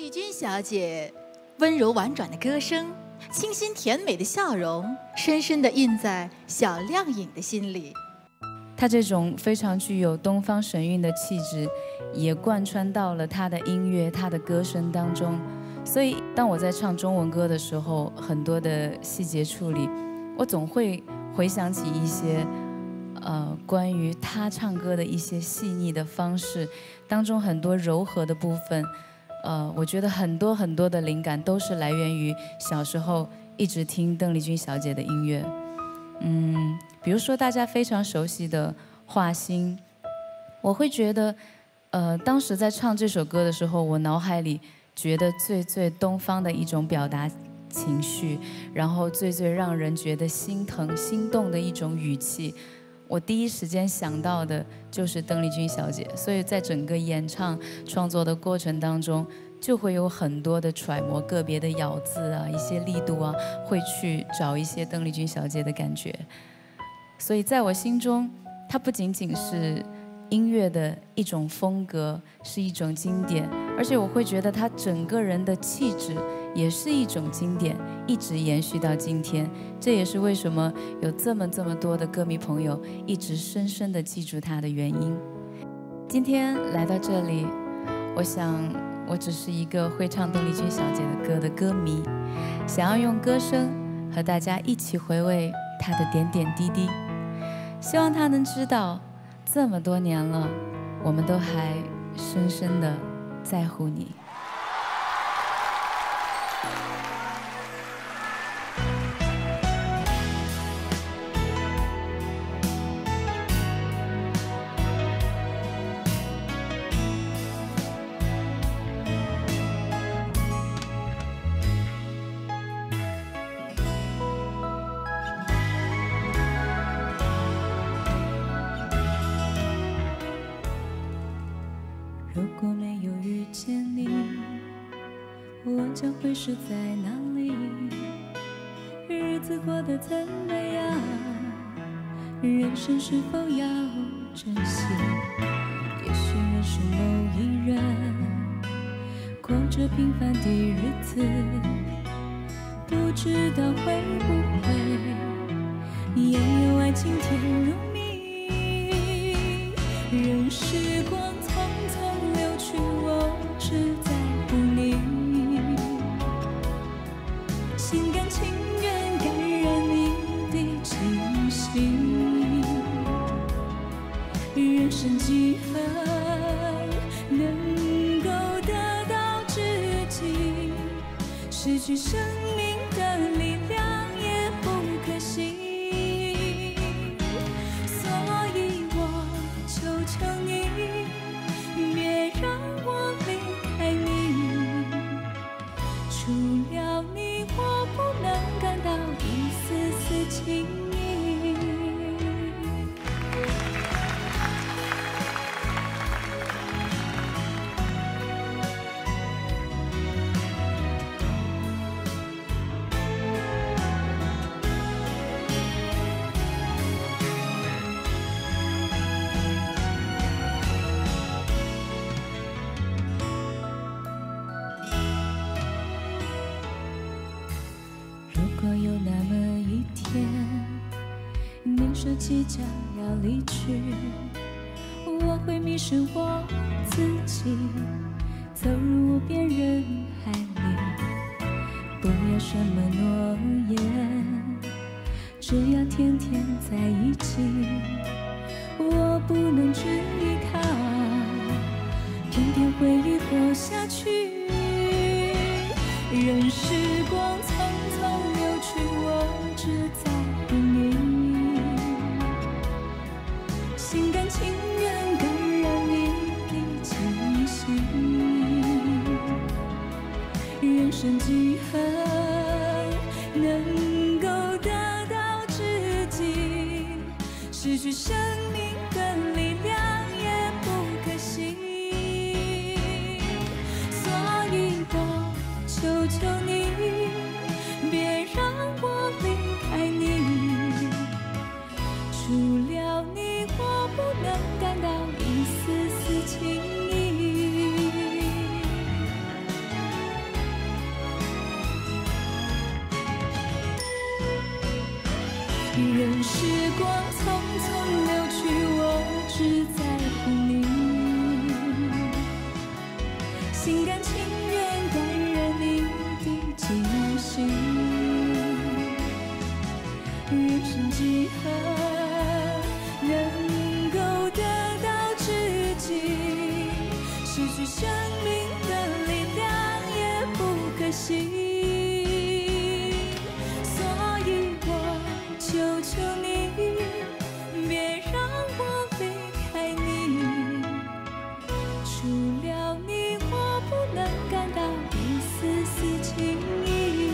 丽君小姐温柔婉转的歌声，清新甜美的笑容，深深地印在小亮颖的心里。 她这种非常具有东方神韵的气质，也贯穿到了她的音乐、她的歌声当中。所以，当我在唱中文歌的时候，很多的细节处理，我总会回想起一些，关于她唱歌的一些细腻的方式，当中很多柔和的部分。我觉得很多很多的灵感都是来源于小时候一直听邓丽君小姐的音乐。比如说大家非常熟悉的《画心》，我会觉得，当时在唱这首歌的时候，我脑海里觉得最东方的一种表达情绪，然后最让人觉得心疼、心动的一种语气，我第一时间想到的就是邓丽君小姐。所以在整个演唱创作的过程当中，就会有很多的揣摩个别的咬字啊，一些力度啊，会去找一些邓丽君小姐的感觉。所以在我心中，它不仅仅是音乐的一种风格，是一种经典，而且我会觉得她整个人的气质也是一种经典，一直延续到今天。这也是为什么有这么多的歌迷朋友一直深深地记住她的原因。今天来到这里，我想我只是一个会唱邓丽君小姐的歌的歌迷，想要用歌声和大家一起回味她的点点滴滴，希望她能知道这么多年了，我们都还深深地在乎你。 如果没有遇见你，我将会是在哪里？日子过得怎么样？人生是否要珍惜？也许认识某一人，过着平凡的日子，不知道会不会也有爱情甜如蜜。任时光匆匆流去，我只在乎你，心甘情愿感染你的气息。人生几何能够得到知己？失去生命的力量也不可惜。所以我求求你，别让我离开你。除了你，我不能感到一丝丝情意。如果有那么一天，你说即将要离去，我会迷失我自己，走入无边人海里。不要什么诺言，只要天天在一起。我不能只依靠，偏偏回忆活下去。任时光匆匆流去，我只在乎你，心甘情愿感染你的气息。人生几何能够得到知己？失去生命的力量也不可惜。所以我求求你，别让我离开你。除了你，我不能感到一丝丝情意。 时光匆匆流去，我只在乎你，心甘情愿感染你的惊喜。人生几何能够得到知己？失去生命的力量也不可惜。求求你，别让我离开你。除了你，我不能感到一丝丝情意。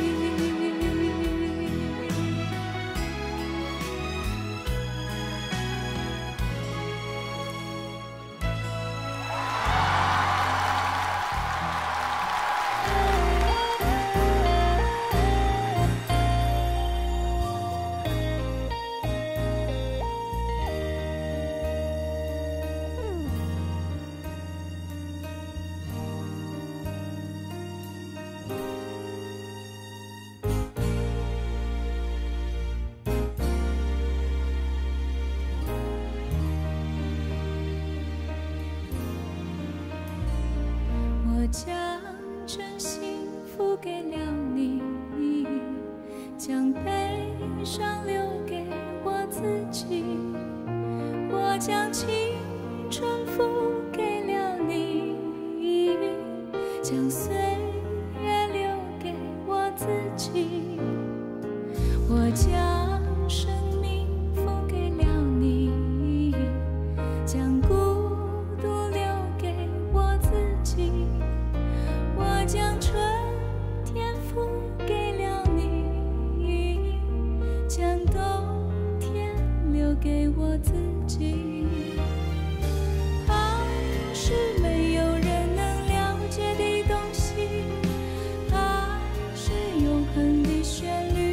我将真心付给了你，将悲伤留给我自己。我将青春付给了你，将岁月留给我自己。我将生命付给了你，将孤独留给我自己。我将春天付给了你，将冬天留给我自己。爱是没有人能了解的东西，爱是永恒的旋律，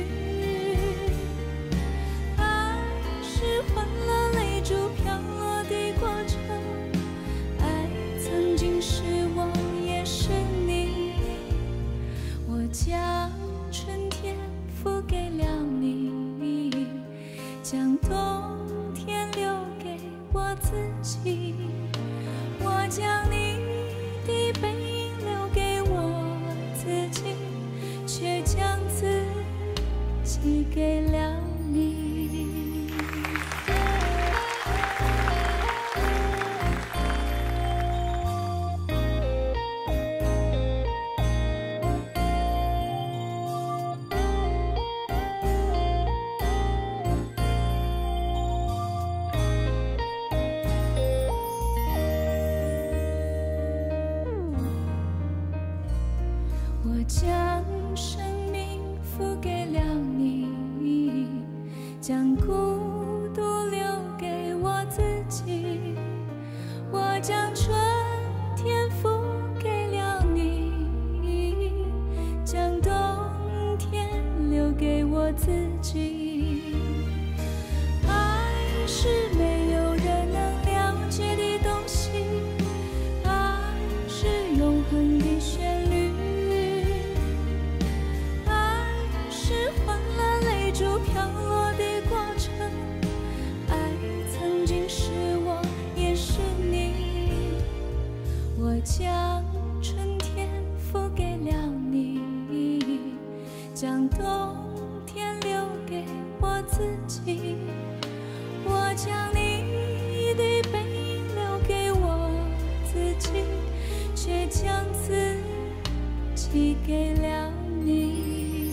爱是欢乐泪珠飘落的过程，爱曾经是我，也是你。我将春天付给了你，将冬天留给我自己。我将你的背影留给我自己，却将自己给了你。我将生命付给了你，将孤独留给我自己。我将春天付给了你，将冬天留给我自己。爱是没有人能了解的东西，爱是永恒的旋律。飘落的过程，爱曾经是我，也是你。我将春天付给了你，将冬天留给我自己。我将你的背影留给我自己，却将自己给了你。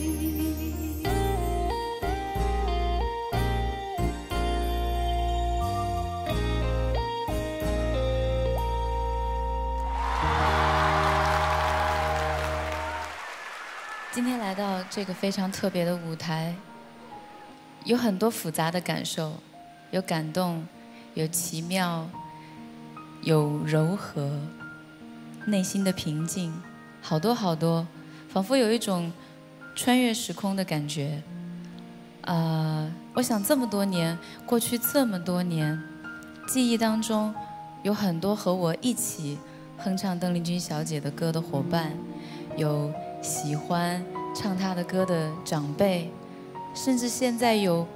今天来到这个非常特别的舞台，有很多复杂的感受，有感动，有奇妙，有柔和，内心的平静，好多好多，仿佛有一种穿越时空的感觉。我想这么多年，过去这么多年，记忆当中有很多和我一起哼唱邓丽君小姐的歌的伙伴，有喜欢唱她的歌的长辈，甚至现在有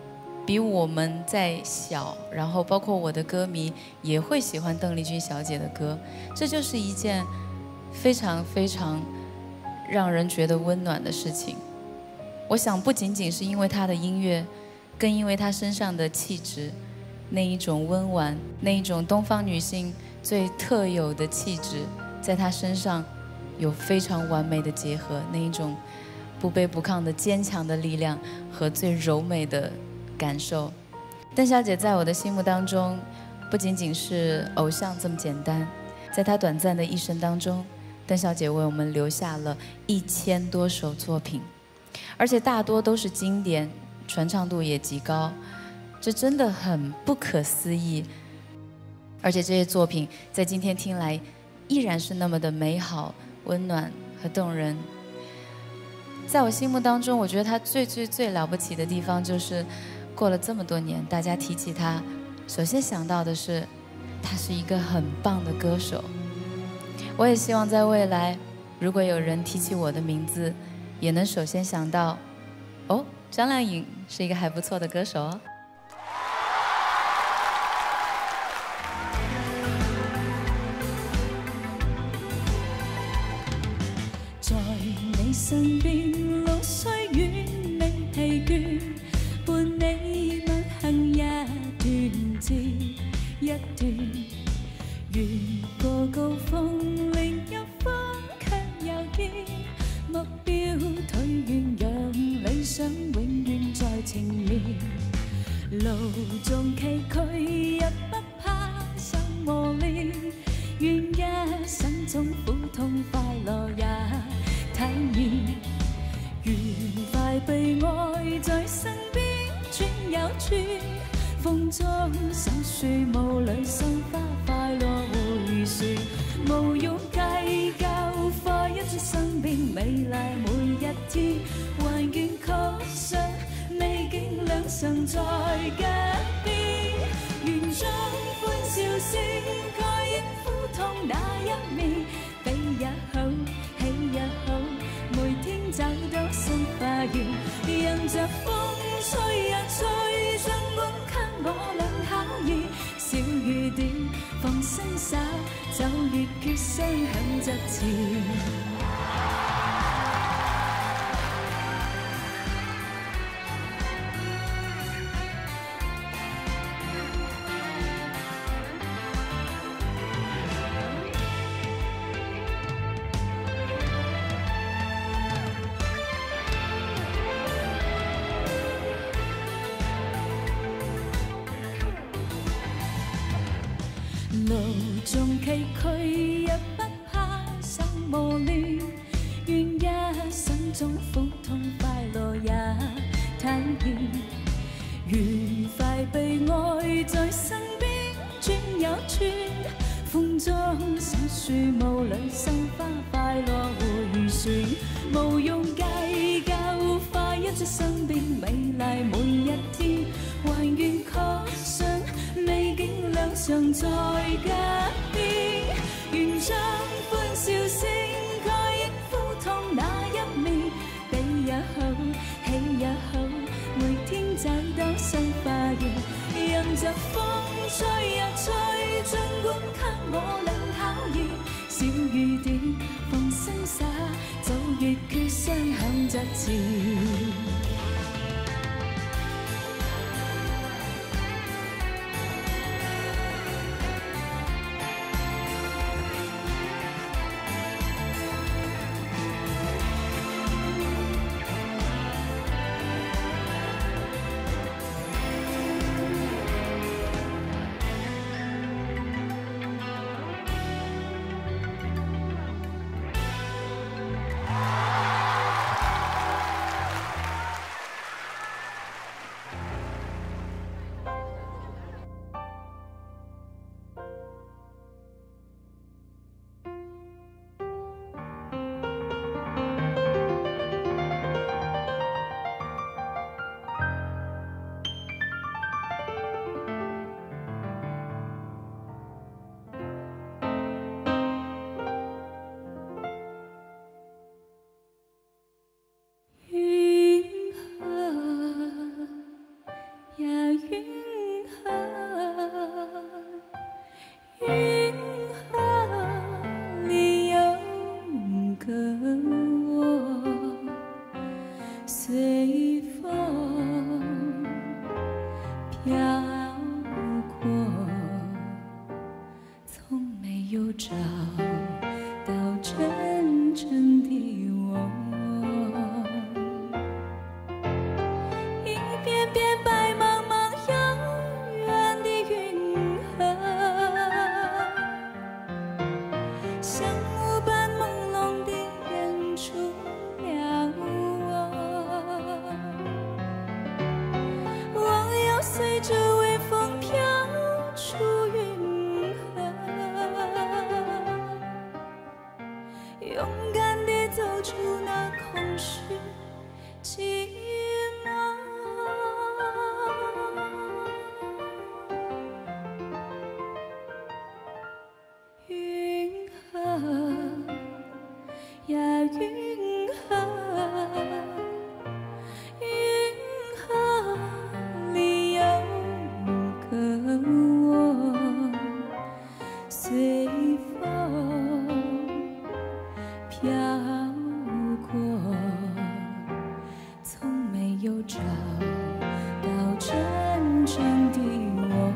比我们在小，然后包括我的歌迷也会喜欢邓丽君小姐的歌，这就是一件非常非常让人觉得温暖的事情。我想不仅仅是因为她的音乐，更因为她身上的气质，那一种温婉，那一种东方女性最特有的气质，在她身上有非常完美的结合，那一种不卑不亢的坚强的力量和最柔美的感受。邓小姐在我的心目当中，不仅仅是偶像这么简单，在她短暂的一生当中，邓小姐为我们留下了1000多首作品，而且大多都是经典，传唱度也极高，这真的很不可思议。而且这些作品在今天听来，依然是那么的美好、温暖和动人。在我心目当中，我觉得她最了不起的地方，就是过了这么多年，大家提起她，首先想到的是，她是一个很棒的歌手。我也希望在未来，如果有人提起我的名字，也能首先想到，哦，张靓颖是一个还不错的歌手哦。 在你身邊，路雖遠未疲倦，伴你邁行一段接一段，越過高峰，另一方卻又見目標退遠，讓理想永遠在前面。路縱崎嶇，也不怕受磨練，願一生中苦痛快樂也體驗，愉快被愛在身邊轉又轉，風中小樹霧裏心花快樂迴旋，無用計較快一轉身邊美麗每一天，還願確信美景兩常在腳邊，願將歡笑聲蓋憶苦痛那一面，悲也好，喜也好，每天找到新花園，任着風吹呀吹，將光給我倆考驗，小雨點放聲灑，走越決心向着前。路縱崎嶇，也不怕受磨練，願一生中苦痛快樂也體驗，愉快被愛在身邊轉又轉，風中小樹霧裏心花快樂迴旋，無用計較快一轉身邊美麗每一天，還願確信美景兩常在腳邊，願將歡笑聲蓋憶苦痛那一面，悲也好，喜也好，每天找到新花園，任着風吹呀吹，將光給我倆考驗，小雨點放聲灑，走越決心向着前。 我，随风飘过，从没有找到真正的我。一片片白茫茫遥远的云河，像雾般朦胧地掩住了我。我要随着微风飘出云河，勇敢地走出那空虚寂寞。云河呀，云河，云河里有个我，随风飘过，从没有找到真正的我。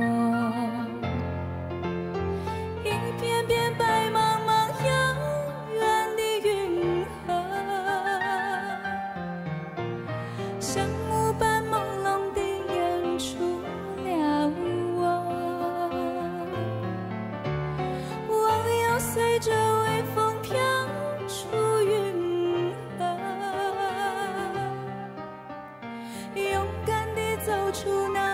一片片白茫茫遥远的云河，像雾般朦胧地掩住了我。我要随着微风飘出云河，勇敢地走出那